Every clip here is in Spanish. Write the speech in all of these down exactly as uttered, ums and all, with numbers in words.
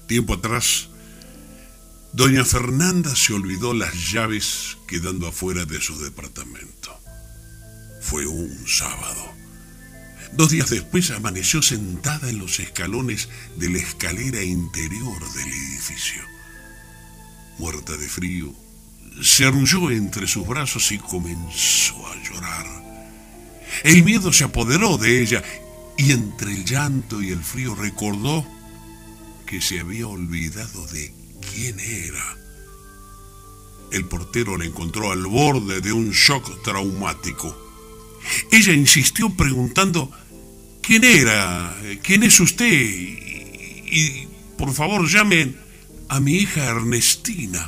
Tiempo atrás, doña Fernanda se olvidó las llaves quedando afuera de su departamento. Fue un sábado. Dos días después amaneció sentada en los escalones de la escalera interior del edificio. Muerta de frío, se arrulló entre sus brazos y comenzó a llorar. El miedo se apoderó de ella y entre el llanto y el frío recordó que se había olvidado de quién era. El portero la encontró al borde de un shock traumático. Ella insistió preguntando: ¿quién era? ¿Quién es usted? Y, y por favor llamen a mi hija Ernestina.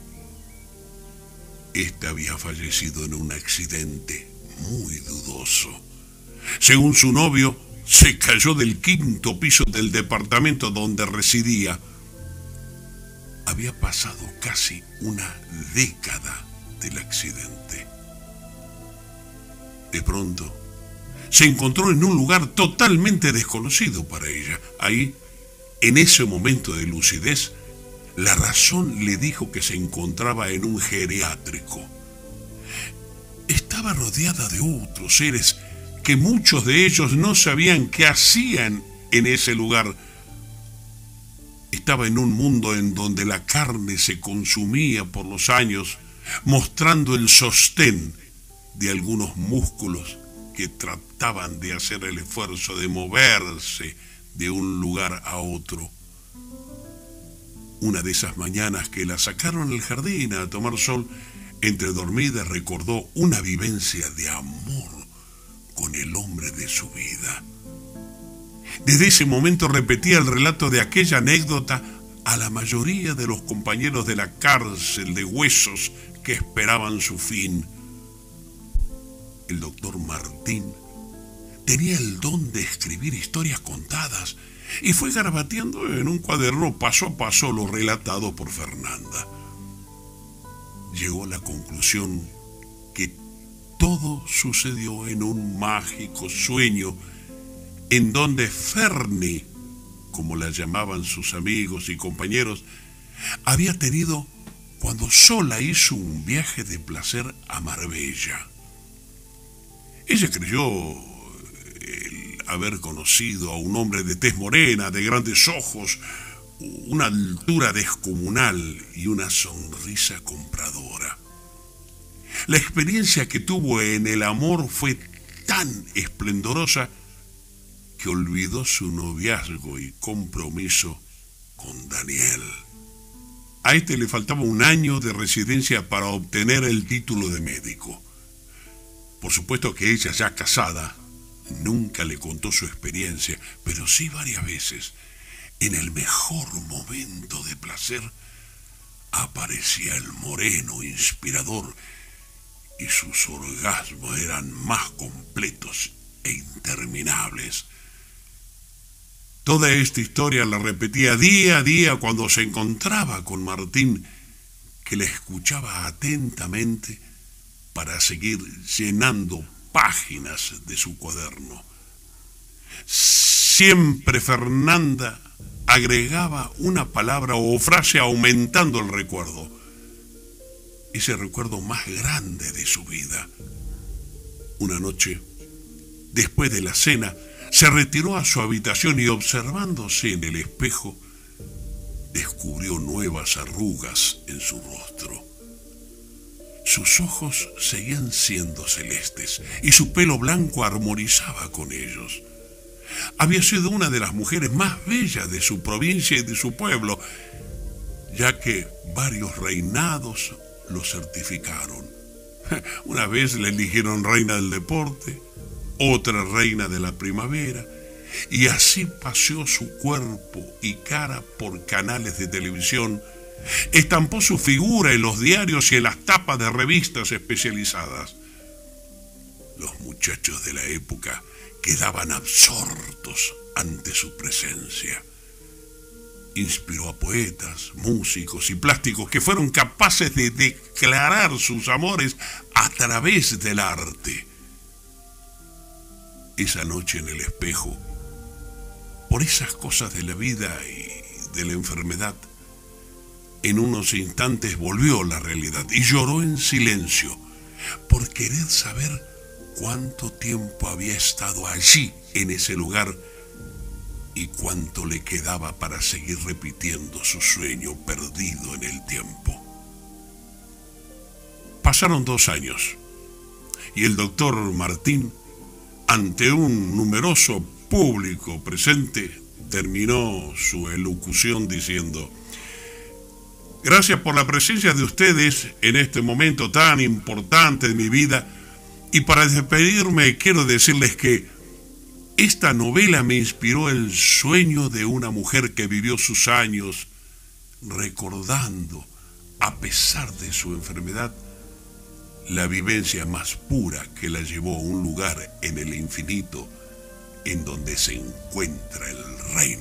Esta había fallecido en un accidente muy dudoso. Según su novio, se cayó del quinto piso del departamento donde residía. Había pasado casi una década del accidente. De pronto, se encontró en un lugar totalmente desconocido para ella. Ahí, en ese momento de lucidez, la razón le dijo que se encontraba en un geriátrico. Estaba rodeada de otros seres que muchos de ellos no sabían qué hacían en ese lugar. Estaba en un mundo en donde la carne se consumía por los años, mostrando el sostén de algunos músculos que trataban de hacer el esfuerzo de moverse de un lugar a otro. Una de esas mañanas que la sacaron al jardín a tomar sol, entre dormidas recordó una vivencia de amor con el hombre de su vida. Desde ese momento repetía el relato de aquella anécdota a la mayoría de los compañeros de la cárcel de huesos que esperaban su fin. El doctor Martín tenía el don de escribir historias contadas y fue garabateando en un cuaderno paso a paso lo relatado por Fernanda. Llegó a la conclusión que todo sucedió en un mágico sueño en donde Fernie, como la llamaban sus amigos y compañeros, había tenido cuando sola hizo un viaje de placer a Marbella. Ella creyó el haber conocido a un hombre de tez morena, de grandes ojos, una altura descomunal y una sonrisa compradora. La experiencia que tuvo en el amor fue tan esplendorosa que olvidó su noviazgo y compromiso con Daniel. A este le faltaba un año de residencia para obtener el título de médico. Por supuesto que ella, ya casada, nunca le contó su experiencia, pero sí varias veces, en el mejor momento de placer, aparecía el moreno inspirador y sus orgasmos eran más completos e interminables. Toda esta historia la repetía día a día cuando se encontraba con Martín, que la escuchaba atentamente para seguir llenando páginas de su cuaderno. Siempre Fernanda agregaba una palabra o frase aumentando el recuerdo, ese recuerdo más grande de su vida. Una noche, después de la cena, se retiró a su habitación y, observándose en el espejo, descubrió nuevas arrugas en su rostro. Sus ojos seguían siendo celestes y su pelo blanco armonizaba con ellos. Había sido una de las mujeres más bellas de su provincia y de su pueblo, ya que varios reinados lo certificaron. Una vez la eligieron reina del deporte, otra reina de la primavera, y así paseó su cuerpo y cara por canales de televisión, estampó su figura en los diarios y en las tapas de revistas especializadas. Los muchachos de la época quedaban absortos ante su presencia. Inspiró a poetas, músicos y plásticos que fueron capaces de declarar sus amores a través del arte. Esa noche en el espejo, por esas cosas de la vida y de la enfermedad, en unos instantes volvió a la realidad y lloró en silencio por querer saber cuánto tiempo había estado allí, en ese lugar, y cuánto le quedaba para seguir repitiendo su sueño perdido en el tiempo. Pasaron dos años y el doctor Martín, ante un numeroso público presente, terminó su elocución diciendo: gracias por la presencia de ustedes en este momento tan importante de mi vida, y para despedirme quiero decirles que esta novela me inspiró el sueño de una mujer que vivió sus años recordando, a pesar de su enfermedad, la vivencia más pura que la llevó a un lugar en el infinito en donde se encuentra el reino